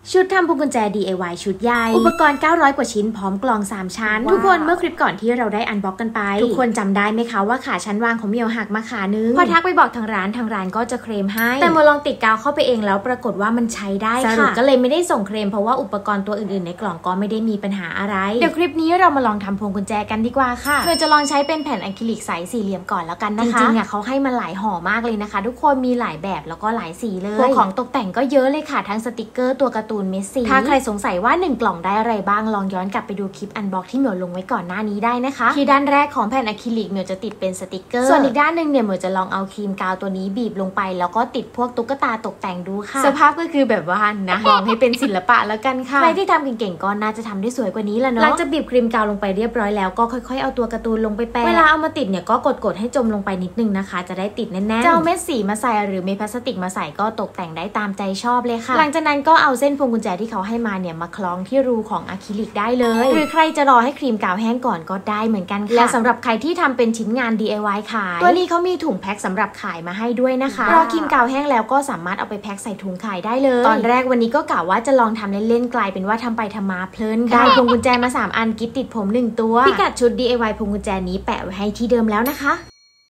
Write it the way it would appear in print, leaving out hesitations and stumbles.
ชุดทำพวงกุญแจ DIY ชุดใหญ่อุปกรณ์900กว่าชิ้นพร้อมกล่อง3ชั้นทุกคนเมื่อคลิปก่อนที่เราได้อันบ็อกกันไปทุกคนจำได้ไหมคะว่าขาชั้นวางของเมียวหักมาขานึงพอทักไปบอกทางร้านก็จะเคลมให้แต่มาลองติดกาวเข้าไปเองแล้วปรากฏว่ามันใช้ได้ค่ะสรุปก็เลยไม่ได้ส่งเคลมเพราะว่าอุปกรณ์ตัวอื่นๆในกล่องก็ไม่ได้มีปัญหาอะไรเดี๋ยวคลิปนี้เรามาลองทำพวงกุญแจกันดีกว่าค่ะเราจะลองใช้เป็นแผ่นอะคริลิกใสสี่เหลี่ยมก่อนแล้วกันนะคะจริงๆเขาให้มาหลายห่อมากเลยนะคะทุกคนมีหลายแบบแล้วก็หลายสีเลยพวกของตกแต่งก็เยอะเลยค่ะทั้งสติกเกอร์ตัวการ์ตูนเมสซี่ถ้าใครสงสัยว่า1กล่องได้อะไรบ้างลองย้อนกลับไปดูคลิปอันบ็อกที่เหมียวลงไว้ก่อนหน้านี้ได้นะคะที่ด้านแรกของแผ่นอะคริลิกเหมียวจะติดเป็นสติกเกอร์ส่วนอีกด้านหนึ่งเนี่ยเหมียวจะลองเอาครีมกาวตัวนี้บีบลงไปแล้วก็ติดพวกตุ๊กตาตกแต่งดูค่ะสภาพก็คือแบบว่านะมองให้เป็นศิลปะแล้วกันค่ะใครที่ทำเก่งๆก็น่าจะทำได้สวยกว่านี้ละเนาะหลังจากบีบครีมกาวลงไปเรียบร้อยแล้วก็ค่อยๆเอาตัวการ์ตูนลงไปแปะเวลาเอามาติดเนี่ยก็กดให้จมลงไปนิดนึงนะคะจะได้ติดแน่นๆจะเอาเม็ดสีมาใส่หรือเม็ดพลาสติกมาใส่ก็ตกแต่งได้ตามใจชอบเลยค่ะหลังจากนั้นก็เอาเส้นพวงกุญแจที่เขาให้มาเนี่ยมาคล้องที่รูของอะคริลิกได้เลยหรือใครจะรอให้ครีมกาวแห้งก่อนก็ได้เหมือนกันค่ะและสำหรับใครที่ทำเป็นชิ้นงาน DIY ขายตัวนี้เขามีถุงแพ็คสำหรับขายมาให้ด้วยนะคะรอครีมกาวแห้งแล้วก็สามารถเอาไปแพ็คใส่ถุงขายได้เลยตอนแรกวันนี้ก็กะว่าจะลองทำเล่นๆกลายเป็นว่าทำไปทำมาเพลินได้พวงกุญแจมา3อันกิฟต์ติดผม1ตัวพิกัดชุด DIY พวงกุญแจนี้แปะไว้ให้ที่เดิมแล้วนะคะ